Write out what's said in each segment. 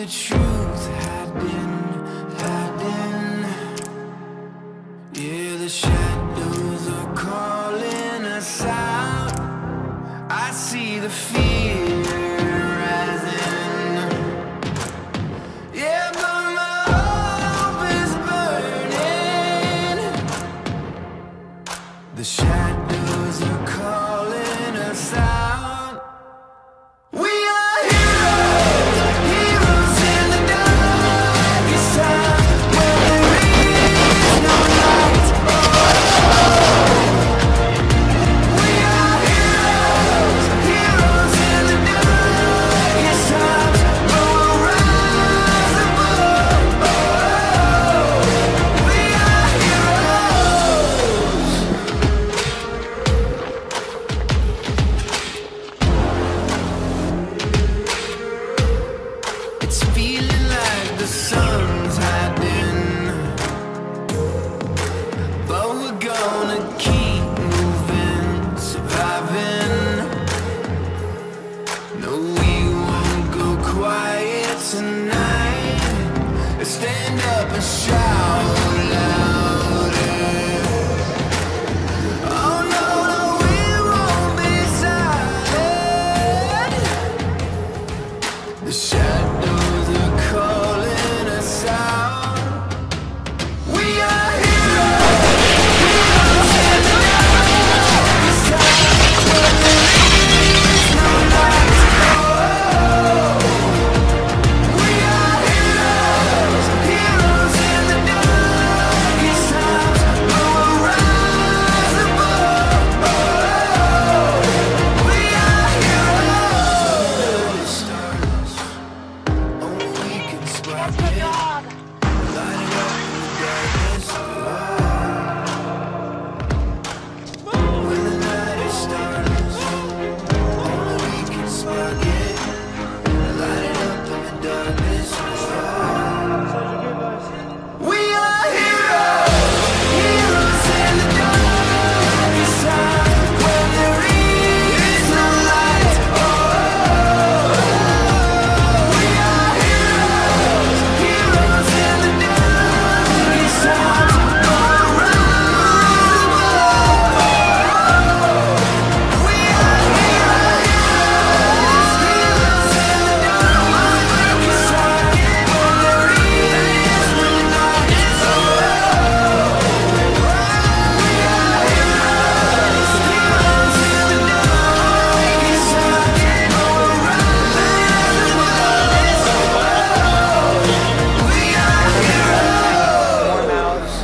the truth hiding. Yeah, the shadows are calling us out. I see the fear rising. Yeah, but my hope is burning. The shadows are calling us out. It's feeling like the sun's hiding, but we're gonna keep moving, surviving. No, we won't go quiet tonight. Stand up and shout louder. Oh no, no, we won't be silent. The shadows are calling us out. We are heroes, heroes in the darkest time, when there is no light. Oh, we are heroes, heroes in the darkest times, but we'll rise above. Oh, we are heroes. Stars, only we can spark it. Light it up in the darkness. When the night is starless, only we can spark it. Light it up in the darkness. We are heroes, heroes in the darkest time, when there is no light. Oh, we are heroes, heroes in the darkest time, but we'll rise above. We are heroes, heroes in the darkest time, when there is no light. Oh, we are heroes, heroes in the darkest time, but we'll rise above. We are More mouths.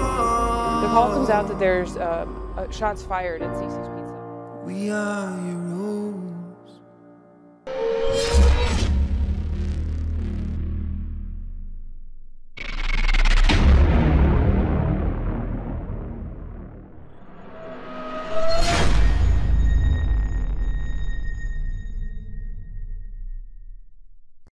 The call comes out that there's shots fired at Cece's Pizza. We are heroes.